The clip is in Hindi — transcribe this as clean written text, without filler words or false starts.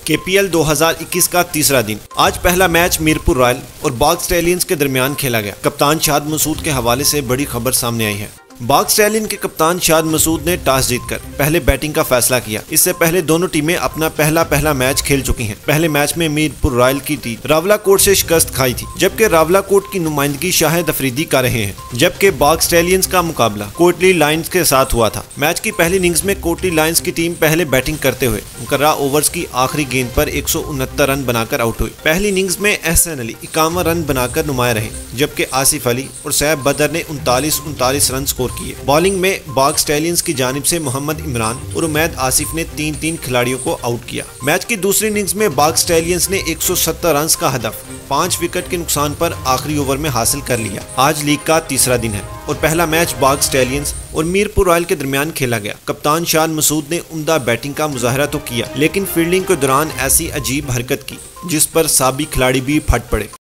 KPL 2021 का तीसरा दिन। आज पहला मैच मीरपुर रॉयल और बाग स्टैलियंस के दरमियान खेला गया। कप्तान शाद मसूद के हवाले से बड़ी खबर सामने आई है। बाग स्टैलियन के कप्तान शाद मसूद ने टॉस जीतकर पहले बैटिंग का फैसला किया। इससे पहले दोनों टीमें अपना पहला मैच खेल चुकी हैं। पहले मैच में मीरपुर रॉयल की टीम रावलाकोट से शिकस्त खाई थी, जबकि रावलाकोट की नुमाइंदगी शाहिद अफरीदी कर रहे हैं, जबकि बाग स्टैलियंस का मुकाबला कोटली लायंस के साथ हुआ था। मैच की पहली इनिंग्स में कोटली लायंस की टीम पहले बैटिंग करते हुए मुकर्ररा ओवर्स की आखिरी गेंद पर 169 रन बनाकर आउट हुई। पहली इनिंग्स में एहसन अली 51 रन बनाकर नुमाया रहे, जबकि आसिफ अली और सैफ बदर ने 39 रन स्कोर किए। बॉलिंग में बाग स्टैलियंस की जानिब से मोहम्मद इमरान और उमैद आसिफ ने 3 खिलाड़ियों को आउट किया। मैच की दूसरी इनिंग्स में बाग स्टैलियंस ने 170 रन का हदफ 5 विकेट के नुकसान पर आखिरी ओवर में हासिल कर लिया। आज लीग का तीसरा दिन है और पहला मैच बाग स्टैलियंस और मीरपुर रॉयल के दरमियान खेला गया। कप्तान शाद मसूद ने उम्दा बैटिंग का मुजाहरा तो किया, लेकिन फील्डिंग के दौरान ऐसी अजीब हरकत की जिस पर साबिक खिलाड़ी भी फट पड़े।